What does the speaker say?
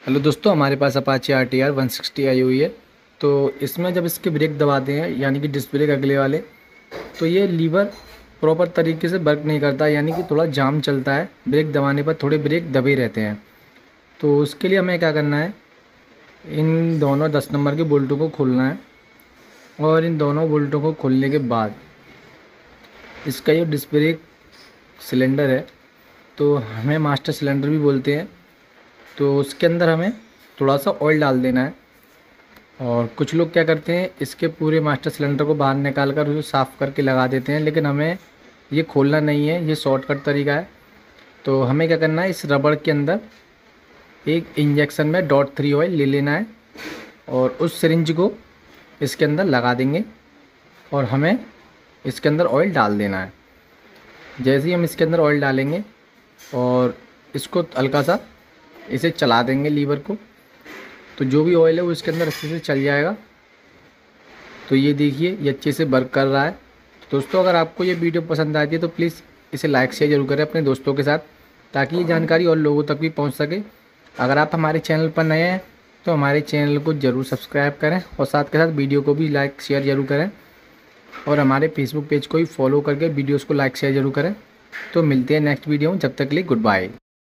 Hello दोस्तों, हमारे पास Apache RTR 160 आई हुई है। तो इसमें जब इसके ब्रेक दबाते हैं यानी कि डिस्क ब्रेक अगले वाले, तो ये लीवर प्रॉपर तरीके से वर्क नहीं करता, यानी कि थोड़ा जाम चलता है। ब्रेक दबाने पर थोड़े ब्रेक दबे रहते हैं। तो उसके लिए हमें क्या करना है, इन दोनों 10 नंबर के बोल्टों को खोलना है। और इन दोनों बोल्टों को खोलने के बाद इसका जो डिस्क ब्रेक सिलेंडर है, तो हमें मास्टर सिलेंडर भी बोलते हैं, तो उसके अंदर हमें थोड़ा सा ऑयल डाल देना है। और कुछ लोग क्या करते हैं, इसके पूरे मास्टर सिलेंडर को बाहर निकाल कर उसे साफ़ करके लगा देते हैं, लेकिन हमें ये खोलना नहीं है, ये शॉर्टकट तरीका है। तो हमें क्या करना है, इस रबड़ के अंदर एक इंजेक्शन में .3 ऑयल ले लेना है और उस सिरिंज को इसके अंदर लगा देंगे और हमें इसके अंदर ऑयल डाल देना है। जैसे ही हम इसके अंदर ऑयल डालेंगे और इसको हल्का सा इसे चला देंगे लीवर को, तो जो भी ऑयल है वो इसके अंदर अच्छे से चल जाएगा। तो ये देखिए, ये अच्छे से वर्क कर रहा है। तो दोस्तों, अगर आपको ये वीडियो पसंद आती है तो प्लीज़ इसे लाइक शेयर ज़रूर करें अपने दोस्तों के साथ, ताकि ये जानकारी और लोगों तक भी पहुंच सके। अगर आप हमारे चैनल पर नए हैं तो हमारे चैनल को ज़रूर सब्सक्राइब करें और साथ के साथ वीडियो को भी लाइक शेयर ज़रूर करें और हमारे फेसबुक पेज को भी फॉलो करके वीडियोज़ को लाइक शेयर ज़रूर करें। तो मिलते हैं नेक्स्ट वीडियो में, जब तक के लिए गुड बाय।